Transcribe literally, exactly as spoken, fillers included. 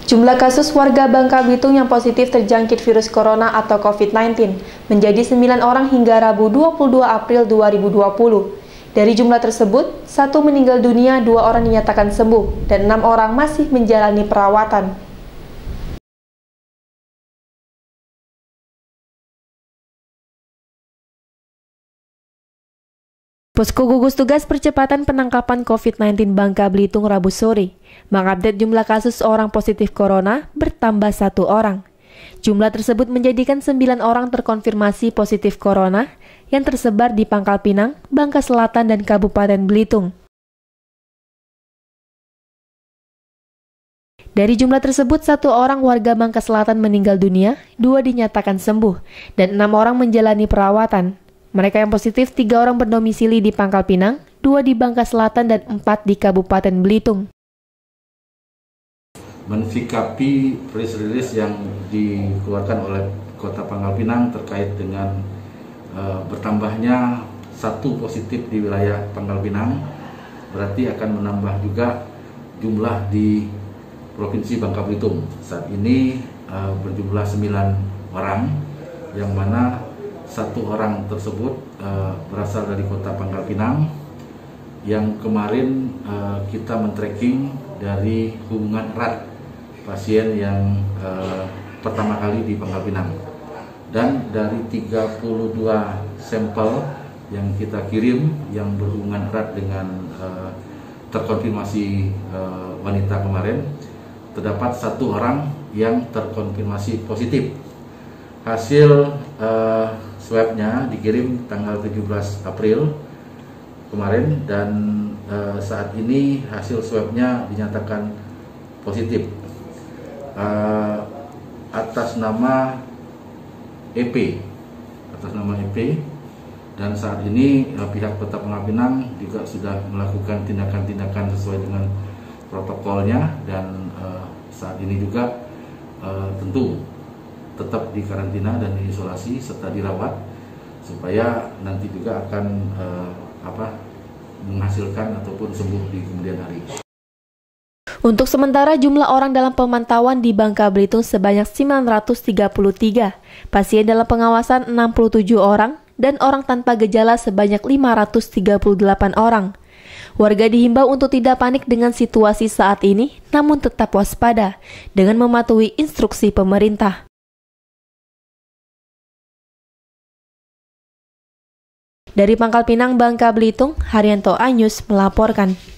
Jumlah kasus warga Bangka Belitung yang positif terjangkit virus corona atau covid sembilan belas menjadi sembilan orang hingga Rabu dua puluh dua April dua ribu dua puluh. Dari jumlah tersebut, satu meninggal dunia, dua orang dinyatakan sembuh, dan enam orang masih menjalani perawatan. Posko Gugus Tugas Percepatan Penangkapan covid sembilan belas Bangka Belitung Rabu sore mengupdate jumlah kasus orang positif corona bertambah satu orang. Jumlah tersebut menjadikan sembilan orang terkonfirmasi positif corona yang tersebar di Pangkal Pinang, Bangka Selatan, dan Kabupaten Belitung. Dari jumlah tersebut, satu orang warga Bangka Selatan meninggal dunia, dua dinyatakan sembuh, dan enam orang menjalani perawatan. Mereka yang positif, tiga orang berdomisili di Pangkal Pinang, dua di Bangka Selatan, dan empat di Kabupaten Belitung. Mensikapi press release yang dikeluarkan oleh Kota Pangkal Pinang terkait dengan uh, bertambahnya satu positif di wilayah Pangkal Pinang, berarti akan menambah juga jumlah di Provinsi Bangka Belitung. Saat ini uh, berjumlah sembilan orang, yang mana satu orang tersebut uh, berasal dari Kota Pangkal Pinang, yang kemarin uh, kita men-tracking dari hubungan erat pasien yang uh, pertama kali di Pangkal Pinang. Dan dari tiga puluh dua sampel yang kita kirim yang berhubungan erat dengan uh, terkonfirmasi uh, wanita kemarin, terdapat satu orang yang terkonfirmasi positif. Hasil uh, swabnya dikirim tanggal tujuh belas April kemarin, dan uh, saat ini hasil swabnya dinyatakan positif uh, atas nama E P, atas nama E P, dan saat ini uh, pihak Kota Pangkal Pinang juga sudah melakukan tindakan-tindakan sesuai dengan protokolnya, dan uh, saat ini juga uh, tentu tetap di karantina dan diisolasi serta dirawat supaya nanti juga akan uh, apa menghasilkan ataupun sembuh di kemudian hari. Untuk sementara jumlah orang dalam pemantauan di Bangka Belitung sebanyak sembilan ratus tiga puluh tiga, pasien dalam pengawasan enam puluh tujuh orang, dan orang tanpa gejala sebanyak lima ratus tiga puluh delapan orang. Warga dihimbau untuk tidak panik dengan situasi saat ini, namun tetap waspada dengan mematuhi instruksi pemerintah. Dari Pangkal Pinang, Bangka Belitung, Haryanto Anyus melaporkan.